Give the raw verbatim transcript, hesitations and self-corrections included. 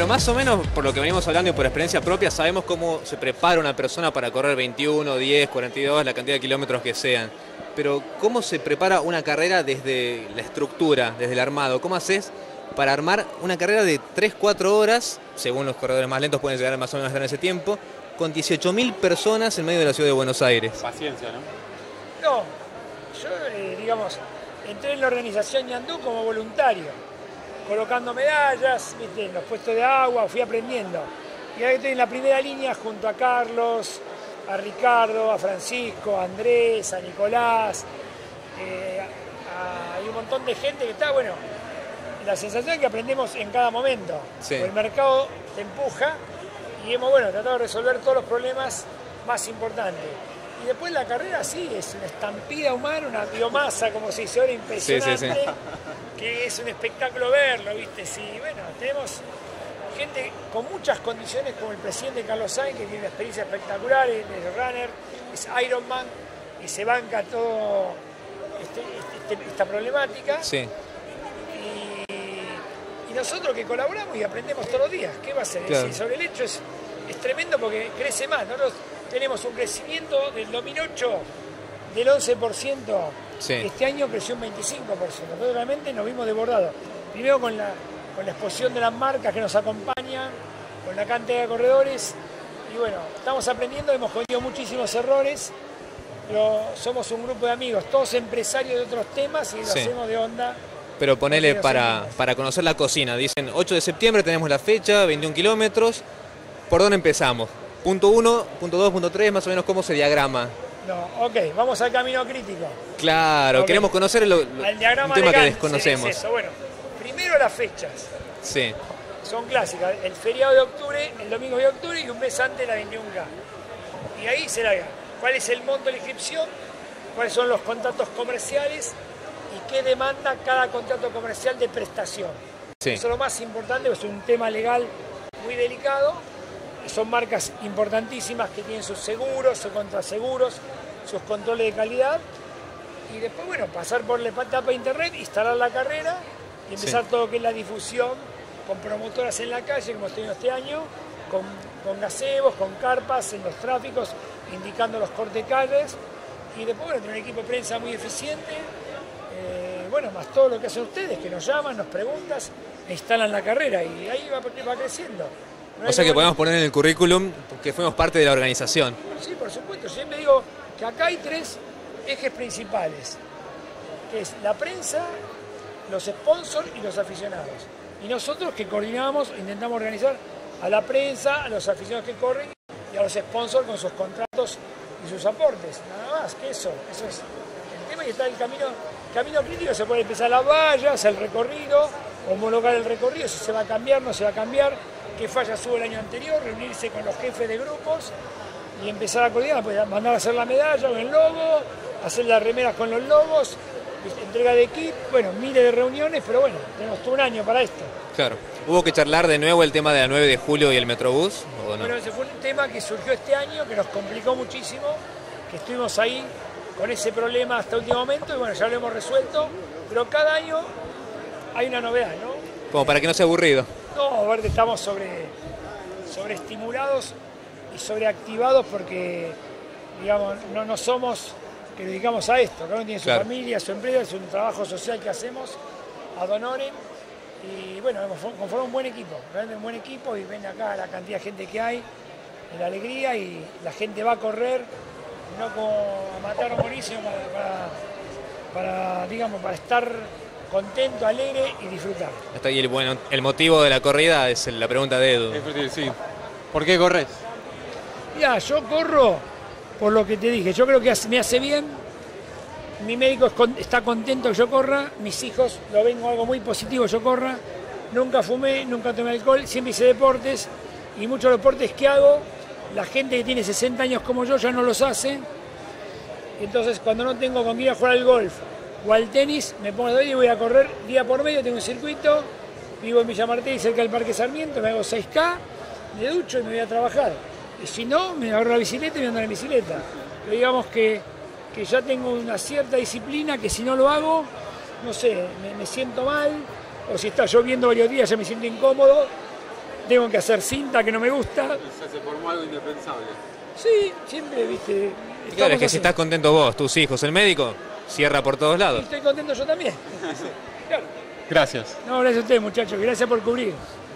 Pero más o menos, por lo que venimos hablando y por experiencia propia, sabemos cómo se prepara una persona para correr veintiuno, diez, cuarenta y dos, la cantidad de kilómetros que sean. Pero ¿cómo se prepara una carrera desde la estructura, desde el armado? ¿Cómo haces para armar una carrera de tres, cuatro horas, según los corredores más lentos pueden llegar más o menos en ese tiempo, con dieciocho mil personas en medio de la ciudad de Buenos Aires? Paciencia, ¿no? No, yo, eh, digamos, entré en la organización Ñandú como voluntario, colocando medallas, ¿viste?, en los puestos de agua, fui aprendiendo. Y ahora estoy en la primera línea junto a Carlos, a Ricardo, a Francisco, a Andrés, a Nicolás, eh, a, hay un montón de gente que está, bueno, la sensación es que aprendemos en cada momento. Sí. El mercado te empuja y hemos, bueno, tratado de resolver todos los problemas más importantes. Y después la carrera sí, es una estampida humana, una biomasa, como se dice ahora, impresionante, sí, sí, sí. Que es un espectáculo verlo, ¿viste? Sí, bueno, tenemos gente con muchas condiciones, como el presidente Carlos Sainz, que tiene una experiencia espectacular, es runner, es Ironman, y se banca todo este, este, esta problemática. Sí. Y nosotros que colaboramos y aprendemos todos los días, ¿qué va a ser? Claro. Sobre el hecho es, es tremendo porque crece más. Nosotros tenemos un crecimiento del dos mil ocho del once por ciento, sí. Este año creció un veinticinco por ciento. Nosotros realmente nos vimos desbordados. Primero con la, con la exposición de las marcas que nos acompañan, con la cantidad de corredores. Y bueno, estamos aprendiendo, hemos cometido muchísimos errores, pero somos un grupo de amigos, todos empresarios de otros temas y lo sí. hacemos de onda. Pero ponele para, para conocer la cocina. Dicen ocho de septiembre tenemos la fecha, veintiún kilómetros. ¿Por dónde empezamos? Punto uno, punto dos, punto tres, más o menos cómo se diagrama. No, ok, vamos al camino crítico. Claro, okay. Queremos conocer el, el diagrama un tema que desconocemos. Es eso. Bueno, primero las fechas. Sí. Son clásicas. El feriado de octubre, el domingo de octubre y un mes antes de la veintiuno K. Y ahí se larga. ¿Cuál es el monto de la inscripción? ¿Cuáles son los contratos comerciales? ¿Y qué demanda cada contrato comercial de prestación? Sí. Eso es lo más importante, es un tema legal muy delicado. Son marcas importantísimas que tienen sus seguros, sus contraseguros, sus controles de calidad. Y después, bueno, pasar por la etapa de internet, instalar la carrera y empezar sí. todo lo que es la difusión con promotoras en la calle, como estoy este año, con, con gazebos, con carpas en los tráficos, indicando los cortes calles. Y después, bueno, tener un equipo de prensa muy eficiente. Eh, bueno, más todo lo que hacen ustedes, que nos llaman, nos preguntan, e instalan la carrera y ahí va, va creciendo. No o sea que podemos poner en el currículum que fuimos parte de la organización. Sí, por supuesto. Yo siempre digo que acá hay tres ejes principales, que es la prensa, los sponsors y los aficionados. Y nosotros que coordinamos, intentamos organizar a la prensa, a los aficionados que corren y a los sponsors con sus contratos y sus aportes. Nada más que eso. Eso es el tema y está el camino, camino crítico. Se puede empezar las vallas, el recorrido, homologar el recorrido, si se va a cambiar, no se va a cambiar. Qué falla subo el año anterior, reunirse con los jefes de grupos y empezar a coordinar, pues mandar a hacer la medalla con el logo, hacer las remeras con los logos, entrega de kit, bueno, miles de reuniones, pero bueno, tenemos todo un año para esto. Claro. ¿Hubo que charlar de nuevo el tema de la nueve de julio y el Metrobús? ¿O no? Bueno, ese fue un tema que surgió este año, que nos complicó muchísimo, que estuvimos ahí con ese problema hasta el último momento y bueno, ya lo hemos resuelto, pero cada año hay una novedad, ¿no? Como para que no sea aburrido. No, a ver, estamos sobre, sobreestimulados y sobreactivados porque, digamos, no, no somos que nos dedicamos a esto. Cada uno tiene su claro. familia, su empresa, es un trabajo social que hacemos ad honorem. Y bueno, hemos conformado un buen equipo, realmente un buen equipo y ven acá la cantidad de gente que hay, la alegría y la gente va a correr, no como a matar o morir, sino para, para, para, digamos, para estar contento, alegre y disfrutar. Está ahí el, bueno, el motivo de la corrida es la pregunta de Edu. Sí. ¿Por qué corres? Mira, yo corro por lo que te dije. Yo creo que me hace bien. Mi médico está contento que yo corra. Mis hijos lo ven como algo muy positivo que yo corra. Nunca fumé, nunca tomé alcohol. Siempre hice deportes. Y muchos deportes que hago, la gente que tiene sesenta años como yo ya no los hace. Entonces, cuando no tengo con ir a jugar al golf o al tenis, me pongo de hoy y voy a correr día por medio, tengo un circuito, vivo en Villa Martelli, cerca del Parque Sarmiento, me hago seis K, me ducho y me voy a trabajar. Y si no, me agarro la bicicleta y me ando en la bicicleta. Pero digamos que, que ya tengo una cierta disciplina que si no lo hago, no sé, me, me siento mal, o si está lloviendo varios días ya me siento incómodo, tengo que hacer cinta que no me gusta. O sea, se formó algo indispensable. Sí, siempre, viste. Y claro, es que así. si estás contento vos, tus hijos, el médico, cierra por todos Y lados. estoy contento yo también. Claro. Gracias. No, gracias a ustedes, muchachos. Gracias por cubrir.